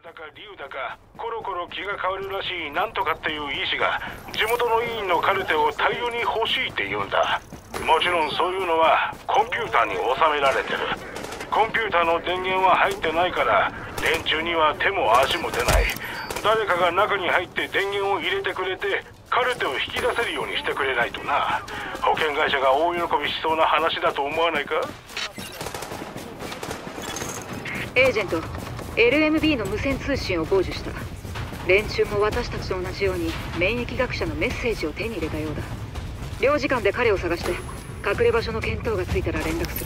だか竜だかコロコロ気が変わるらしいなんとかっていう医師が地元の医院のカルテを大量に欲しいって言うんだ。もちろんそういうのはコンピューターに収められてる。コンピューターの電源は入ってないから連中には手も足も出ない。誰かが中に入って電源を入れてくれてカルテを引き出せるようにしてくれないとな。保険会社が大喜びしそうな話だと思わないか？ エージェント、LMB の無線通信を傍受した。連中も私たちと同じように免疫学者のメッセージを手に入れたようだ。領事館で彼を探して隠れ場所の見当がついたら連絡する。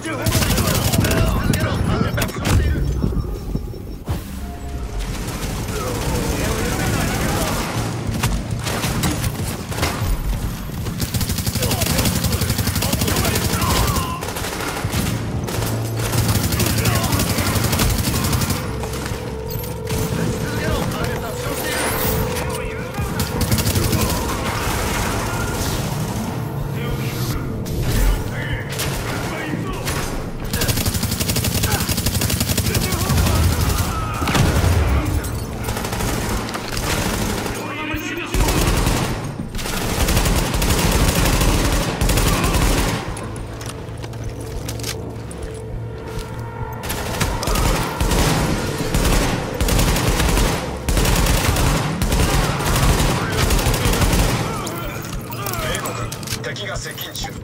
敵が接近中。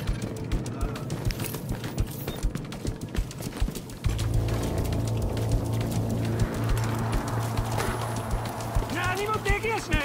何もできやしない。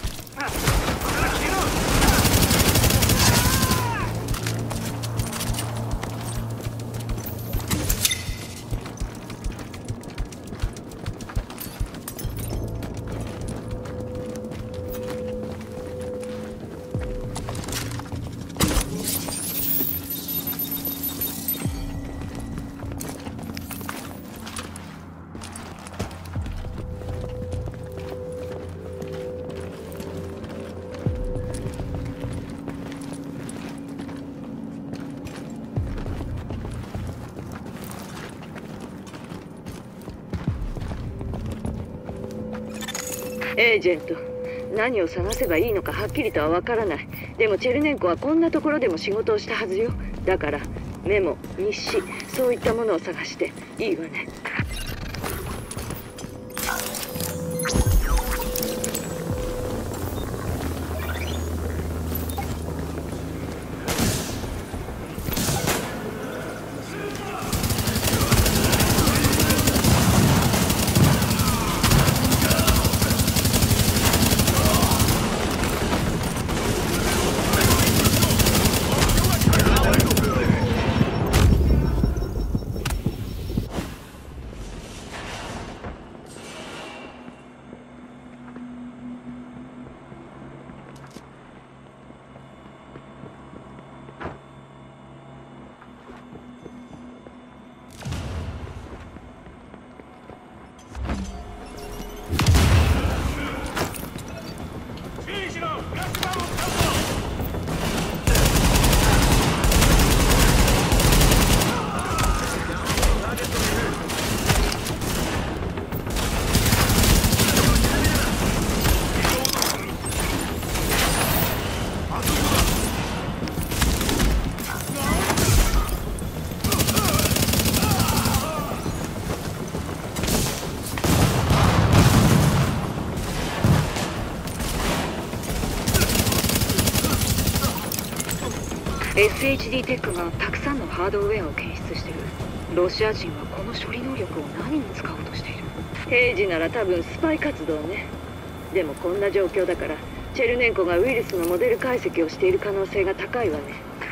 エージェント、何を探せばいいのかはっきりとはわからない。でもチェルネンコはこんなところでも仕事をしたはずよ。だからメモ、日誌、そういったものを探していいわね。SHD テックがたくさんのハードウェアを検出してる。ロシア人はこの処理能力を何に使おうとしている？平時なら多分スパイ活動ね。でもこんな状況だからチェルネンコがウイルスのモデル解析をしている可能性が高いわね。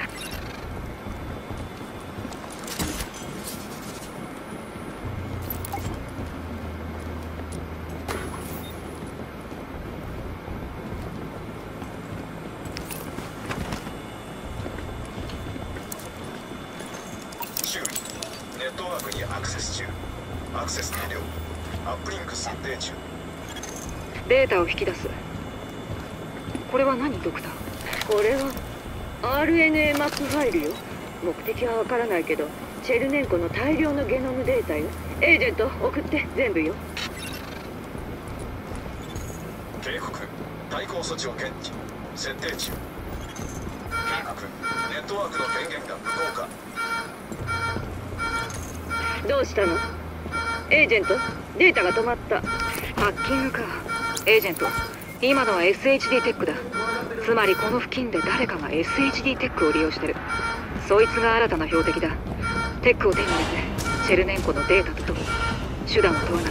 ネットワークにアクセス中。アクセス完了。アップリンク設定中。 データを引き出す。これは何、ドクター？ これは RNA マップファイルよ。目的はわからないけどチェルネンコの大量のゲノムデータよ。エージェント送って全部よ。 警告。対抗措置を検知。設定中。警告。ネットワークの電源が無効化。 どうしたの？エージェント、データが止まった。 ハッキングか。エージェント、今のは SHD テックだ。つまりこの付近で誰かが SHD テックを利用してる。そいつが新たな標的だ。テックを手に入れてチェルネンコのデータとともに手段を問わない。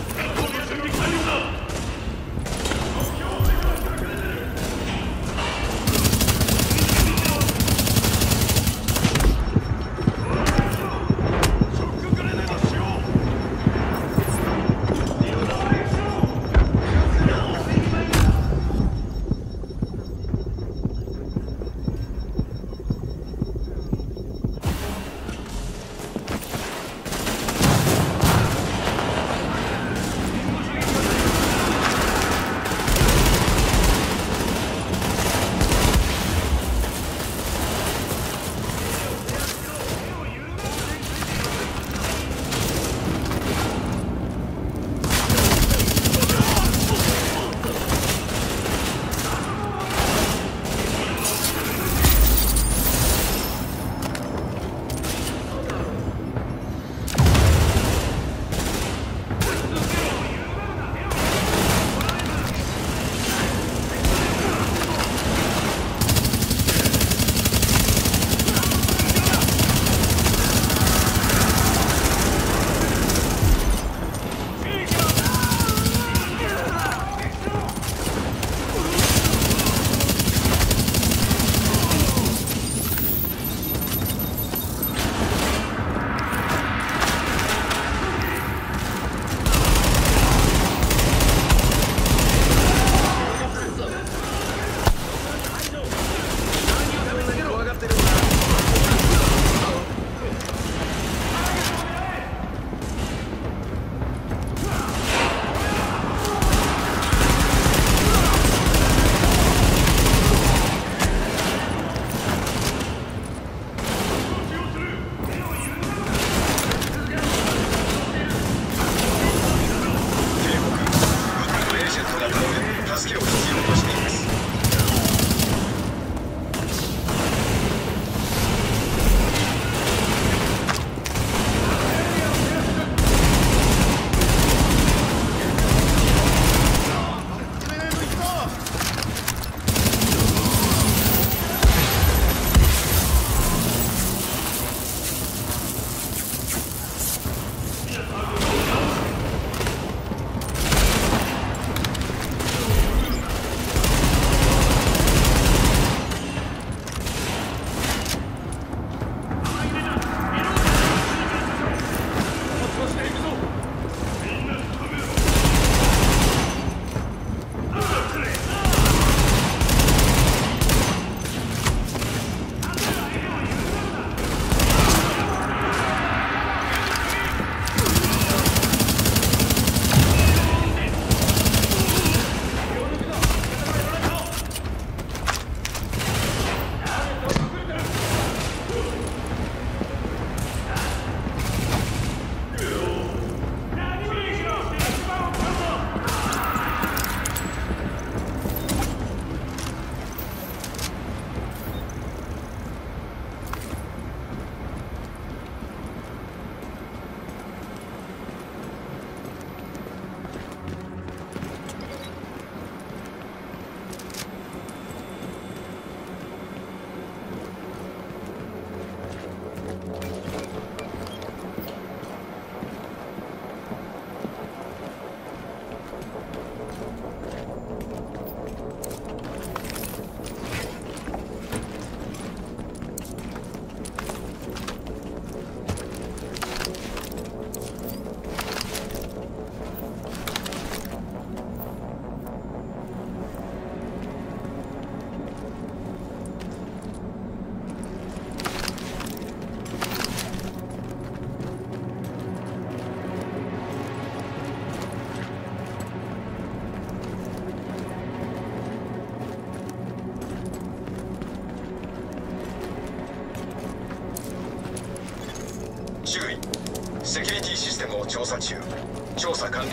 注意。セキュリティシステムを調査中。調査完了。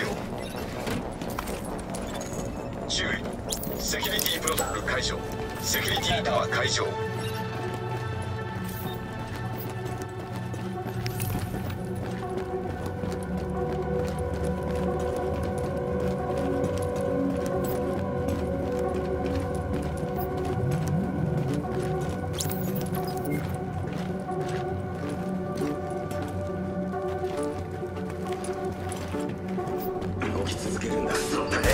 注意。セキュリティプロトコル解除。セキュリティタワー解除。動き続けるんだ。そうだね。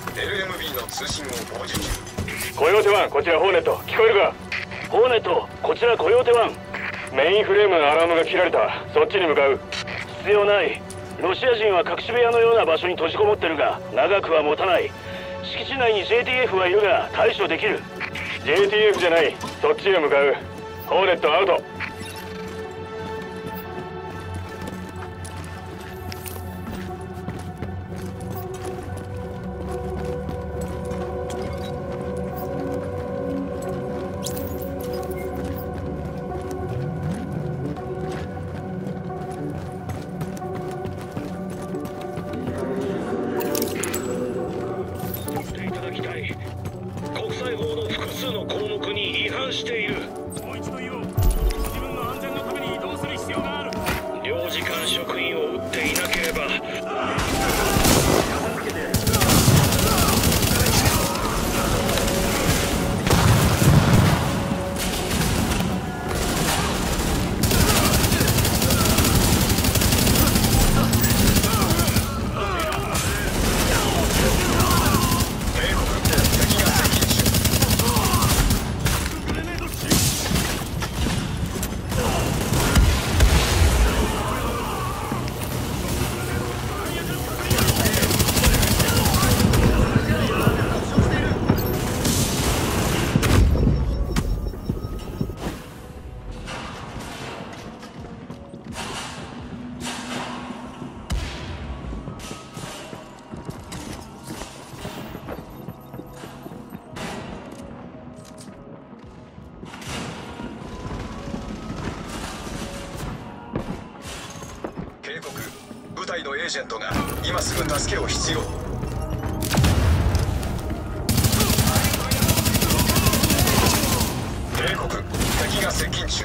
LMB の通信を傍受中。 コヨーテ1、こちらホーネット、聞こえるか？ホーネット、こちらコヨーテ1。メインフレームのアラームが切られた。そっちに向かう。必要ない。ロシア人は隠し部屋のような場所に閉じこもってるが長くは持たない。敷地内に JTF はいるが対処できる。 JTF じゃない、そっちへ向かう。ホーネットアウト。 部隊のエージェントが今すぐ助けを必要。警告、敵が接近中。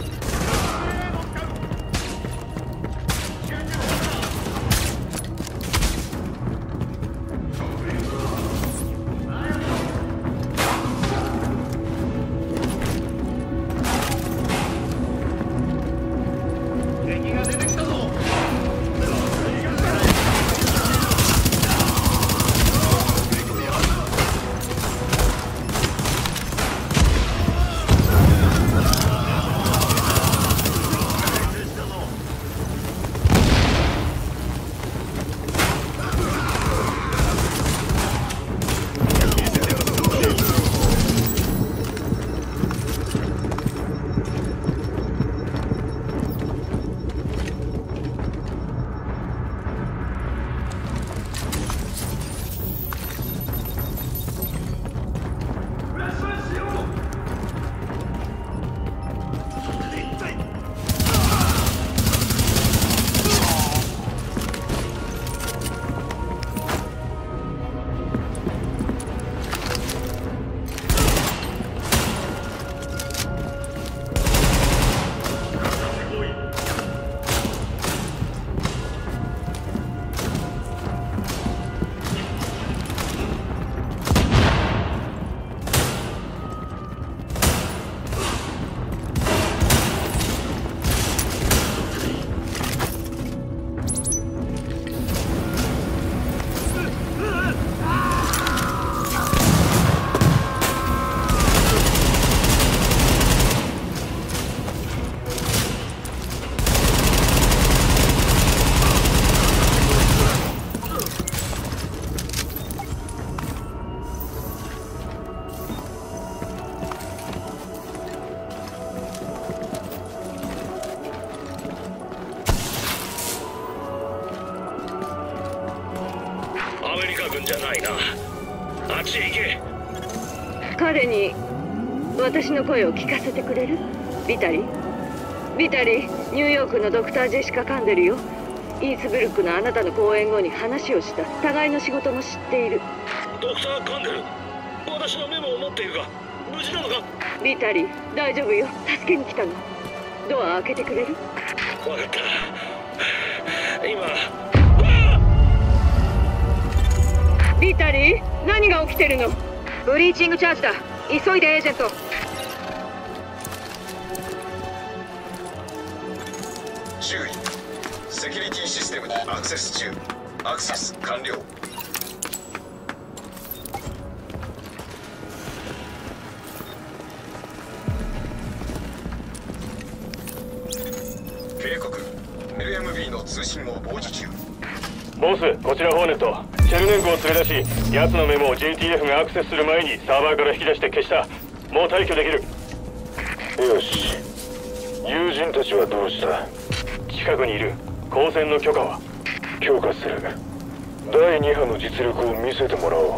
じゃないな。あっちへ行け。 彼に私の声を聞かせてくれる？ビタリー、ニューヨークのドクター・ジェシカ・カンデルよ。イースブルックのあなたの講演後に話をした。互いの仕事も知っている。 ドクター・カンデル、私のメモを持っているが無事なのか？ ビタリー、大丈夫よ。助けに来たの。ドア開けてくれる？ 分かった。今ビタリー、何が起きてるの？ ブリーチングチャージだ。急いでエージェント。 注意、セキュリティシステムにアクセス中。アクセス完了。 通信を傍受中。 ボス、こちらホーネット。チェルネンコを連れ出し、奴のメモを JTF がアクセスする前にサーバーから引き出して消した。もう退去できる。よし。友人たちはどうした？近くにいる。交戦の許可は？許可する。第2波の実力を見せてもらおう。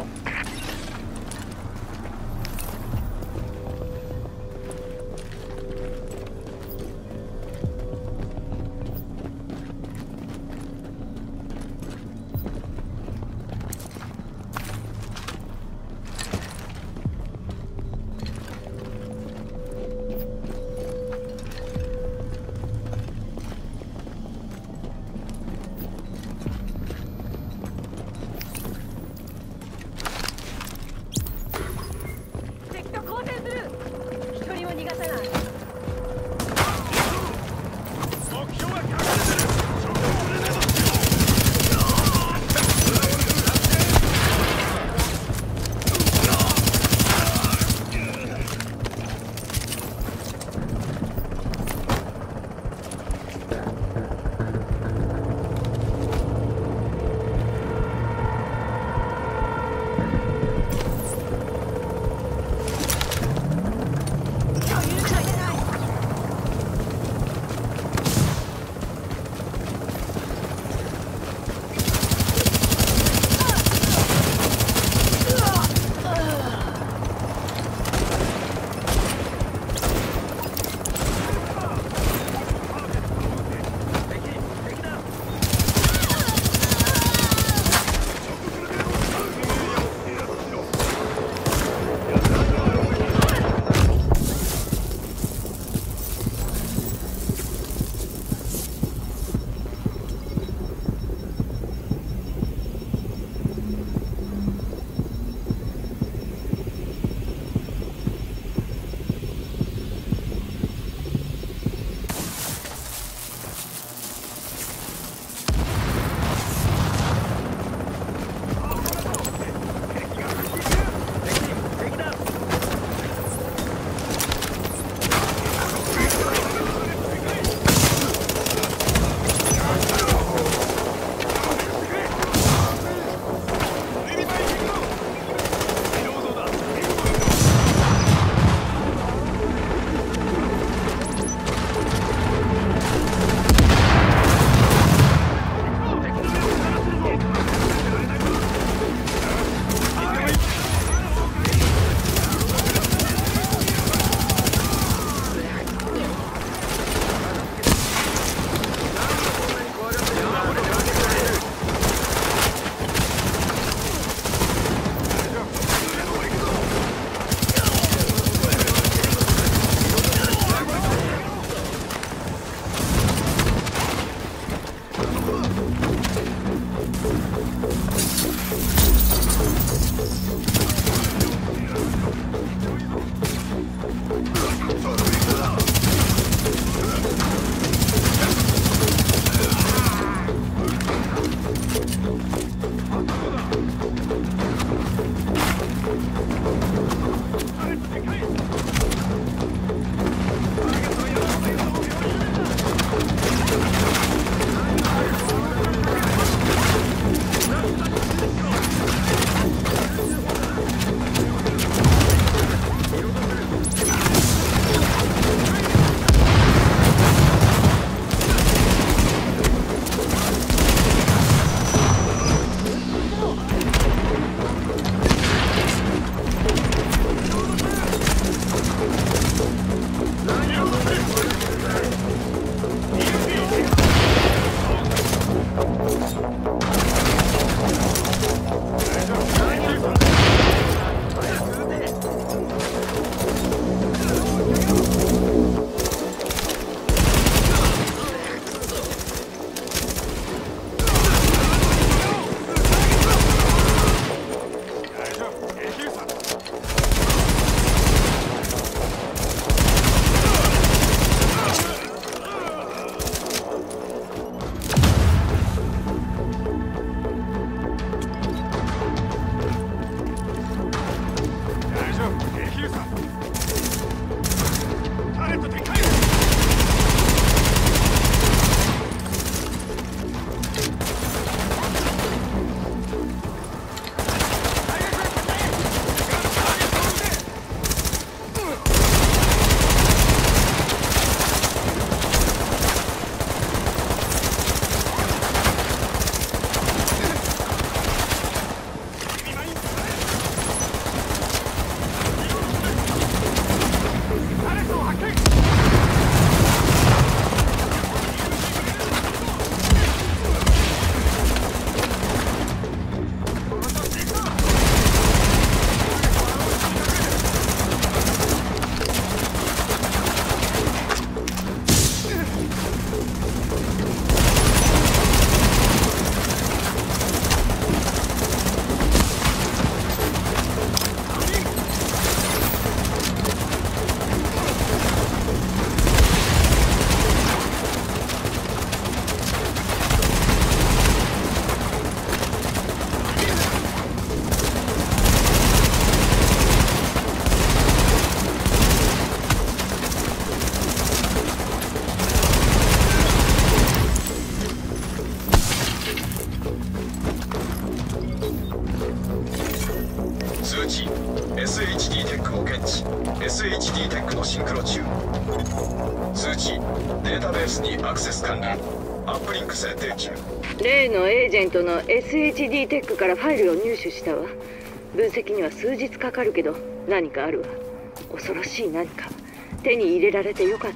通知 SHD テックを検知。 SHD テックのシンクロ中。通知データベースにアクセス完了。アップリンク設定中。 例のエージェントの SHD テックからファイルを入手したわ。分析には数日かかるけど何かあるわ。恐ろしい何か。手に入れられてよかった。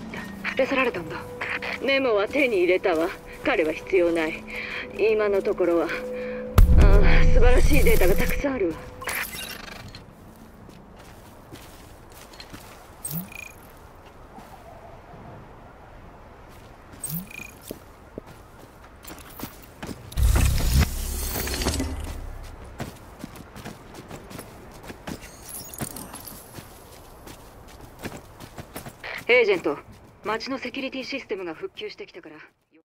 消さられたんだ。 メモは手に入れたわ。彼は必要ない。今のところは素晴らしいデータがたくさんあるわ。 エージェント、街のセキュリティシステムが復旧してきたから